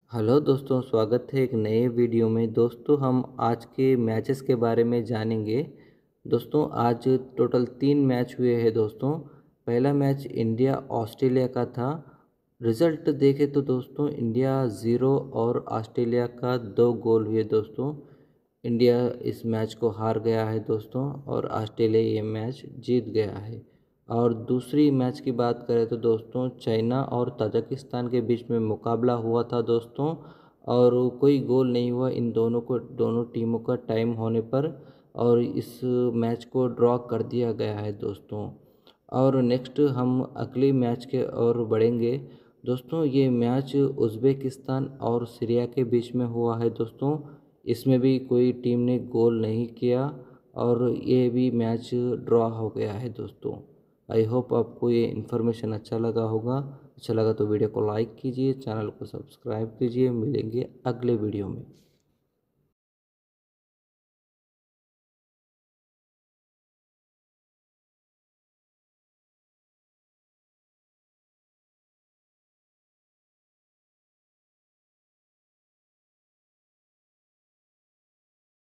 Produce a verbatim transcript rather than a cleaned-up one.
Hello दोस्तों, स्वागत है एक नए वीडियो में। दोस्तों हम आज के मैचेस के बारे में जानेंगे। दोस्तों आज टोटल तीन मैच हुए हैं दोस्तों। पहला मैच इंडिया ऑस्ट्रेलिया का था। रिज़ल्ट देखें तो दोस्तों इंडिया ज़ीरो और ऑस्ट्रेलिया का दो गोल हुए दोस्तों। इंडिया इस मैच को हार गया है दोस्तों और ऑस्ट्रेलिया ये मैच जीत गया है। और दूसरी मैच की बात करें तो दोस्तों चाइना और ताजिकिस्तान के बीच में मुकाबला हुआ था दोस्तों, और कोई गोल नहीं हुआ इन दोनों को दोनों टीमों का टाइम होने पर, और इस मैच को ड्रॉ कर दिया गया है दोस्तों। और नेक्स्ट हम अगले मैच के ओर बढ़ेंगे दोस्तों। ये मैच उज़्बेकिस्तान और सीरिया के बीच में हुआ है दोस्तों। इसमें भी कोई टीम ने गोल नहीं किया और ये भी मैच ड्रॉ हो गया है दोस्तों। आई होप आपको ये इन्फॉर्मेशन अच्छा लगा होगा। अच्छा लगा तो वीडियो को लाइक कीजिए, चैनल को सब्सक्राइब कीजिए। मिलेंगे अगले वीडियो में।